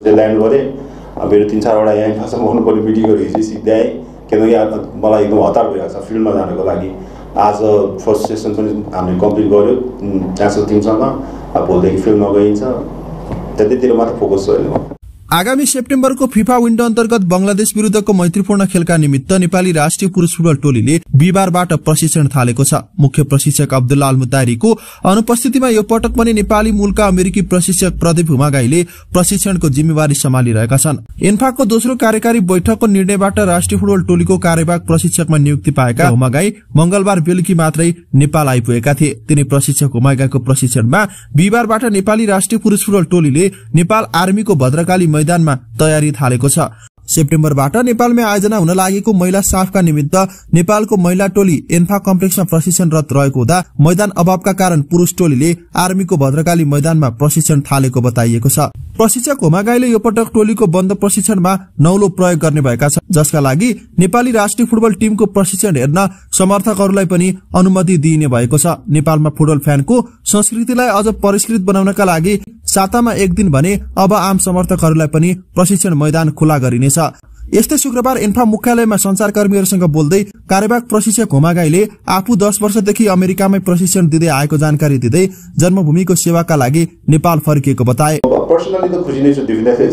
Land गरेँ मेरो 3-4 वटा ANFAसम्म हुनुपर्ने मिटिङहरू हिजो सिधै आएँ किनकि मलाई एकदम हतार भइरहेको छ फिल्डमा जानको लागि। आज फर्स्ट सेसन पनि हामीले कम्प्लिट गर्यो नेसनल टिमसँग। भोलिदेखि फिल्डमा गइन्छ त्यतितिर मात्र फोकस छ अहिले। आगामी सेप्टेम्बरको फिफा विन्डो अन्तर्गत बंगलादेश विरुद्धको मैत्रीपूर्ण खेलका निमित्त नेपाली राष्ट्रिय पुरुष फुटबल टोलीले बिहीबारबाट प्रशिक्षण थालेको छ। मुख्य प्रशिक्षक अब्दुल्ला अलमुतारीको अनुपस्थितिमा यो पटक पनि नेपाली मूलका अमेरिकी प्रशिक्षक प्रदीप हुमागाईले प्रशिक्षणको जिम्मेवारी सम्हालिरहेका छन्। एन्फाको दोस्रो कार्यकारी बैठकको निर्णयबाट राष्ट्रिय फुटबल टोलीको कार्यवाहक प्रशिक्षकमा नियुक्ति पाएका हुमागाई मंगलबार बेलुकी मात्रै नेपाल आइपुगेका थिए। तिनी प्रशिक्षक हुमागाईको प्रशिक्षणमा बिहीबारबाट नेपाली राष्ट्रिय पुरुष फुटबल टोलीले नेपाल आर्मीको भद्रकाली मैदानमा तयारी थालेको छ। सेप्टेम्बरबाट नेपालमा आयोजना हुन लागेको महिला साफका निमित्त नेपालको महिला टोली एन्फा कम्प्लेक्समा प्रशिक्षणरत रहेको हुँदा मैदान अभावका कारण पुरुष टोलीले आर्मीको भद्रकाली मैदानमा प्रशिक्षण थालेको बताइएको छ। प्रशिक्षक हुमागाईले यो पटक टोलीको बन्द प्रशिक्षणमा नौलो प्रयोग गर्ने भएका छन्, जसका लागि नेपाली राष्ट्रिय फुटबल टिमको प्रशिक्षण हेर्न समर्थकहरूलाई पनि अनुमति दिइने भएको छ। नेपालमा फुटबल फ्यानको संस्कृतिलाई अझ परिष्कृत बनाउनका लागि सातामा एक दिन भने अब आम समर्थकहरूलाई पनि प्रशिक्षण मैदान खुला गरिनेछ। यस्तै शुक्रबार एन्फा मुख्यालयमा संचारकर्मीहरूसँग बोल्दै कार्यवाहक प्रशिक्षक हुमागाईले आफू 10 वर्षदेखि अमेरिकामै प्रशिक्षण दिँदै आएको जानकारी दिँदै जन्मभूमिको सेवाका लागि नेपाल फर्किएको बताए। पर्सनली त खुसी नै छु,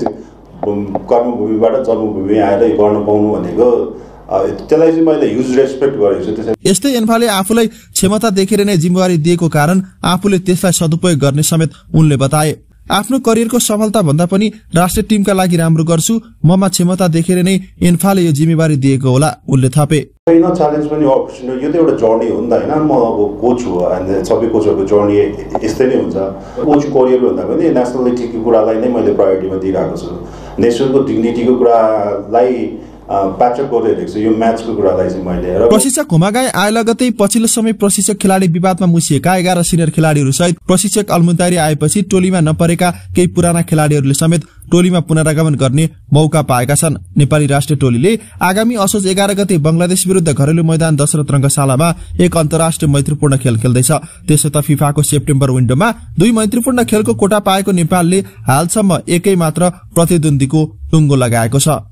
कर्मभूमिबाट जन्मभूमि आएर गर्न पाउनु भनेको त्यसलाई चाहिँ मैले ह्युज रेस्पेक्ट गरेको छु। यस्तै एन्फाले आफूलाई क्षमता देखेर नै जिम्मेवारी दिएको कारण आफूले त्यसलाई सदुपयोग गर्ने समेत उनले बताए। आफ्नो करियरको सफलता भन्दा पनि राष्ट्रिय टिमका लागि राम्रो गर्छु, ममा क्षमता देखेर नै एन्फाले यो जिम्मेवारी दिएको होला उनले थपे। च्यालेन्ज पनि अपर्च्युनिटी, यो त एउटा जर्नी हो नि त हैन। म अब कोच हो अनि सबै कोचहरुको जर्नी यस्तै नै हुन्छ। कोच करियर भन्दा पनि नेसनलिटीको कुरालाई नै मैले प्रायोरिटीमा दिइरहेको छु। नेसनलको डिग्निटीको कुरालाई प्याचअप गरिरहेको छु, यो म्याचको कुरालाई चाहिँ मैले। प्रशिक्षक हुमागाई आए लगतै पछिल्लो समय प्रशिक्षक खेलाडी विवादमा मुसिएका 11 सिनियर खेलाडीहरू सहित प्रशिक्षक अलमुतारी आएपछि टोलीमा नपरेका केही पुराना खेलाडीहरूले समेत टोलीमा पुनरागमन गर्ने मौका पाएका छन्। नेपाली राष्ट्रिय टोलीले आगामी असोज 11 गते बंगलादेश विरुद्ध घरेलु मैदान दशरथ रंगशालामा एक अन्तर्राष्ट्रिय मैत्रीपूर्ण खेल खेल्दैछ। त्यसो त फिफाको सेप्टेम्बर विन्डोमा 2 मैत्रीपूर्ण खेलको कोटा पाएको नेपालले हालसम्म एकै मात्र प्रतिद्वन्द्वीको टुङ्गो लगाएको छ।